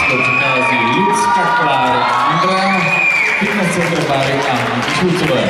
přichází Lucka Klára Andrea, fitness centr Báry a Anny Šulcové.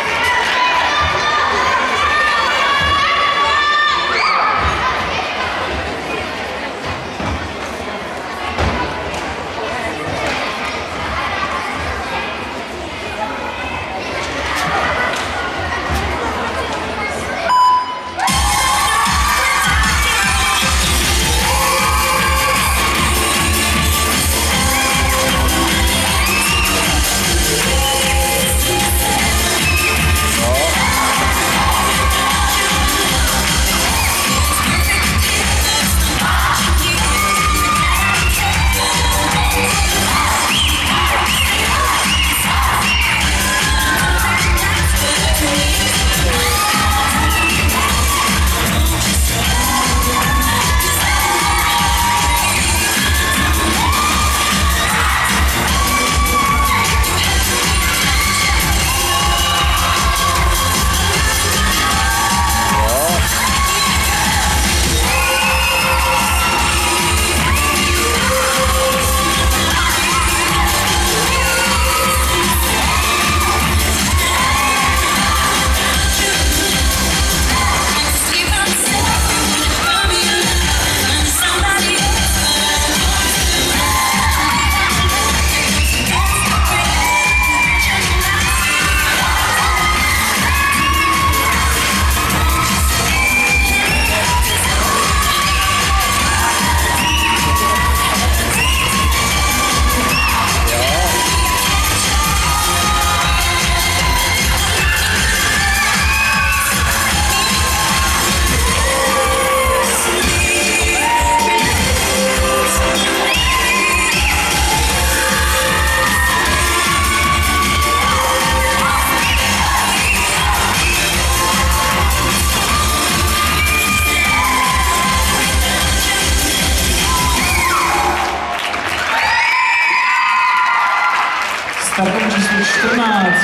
Startem číslo 14.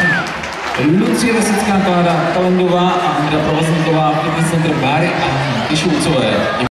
Lucie Vesická, Klára Kalendová a Andrea Provazníková, fitness centr Báry a Anny Šulcové.